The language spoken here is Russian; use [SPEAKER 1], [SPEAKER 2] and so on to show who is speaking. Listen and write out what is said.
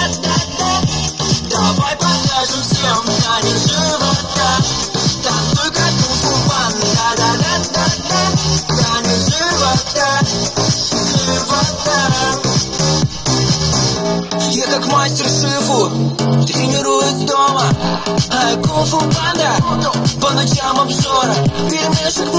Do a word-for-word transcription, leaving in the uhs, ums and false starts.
[SPEAKER 1] да-да-да. Давай покажем всем танец живота. Танцуй как кунг-фу панда, да-да-да-да. Танец живота, живота. Я как мастер шифу, тренируюсь дома. А я кунг-фу панда, по ночам обжора. Перемешек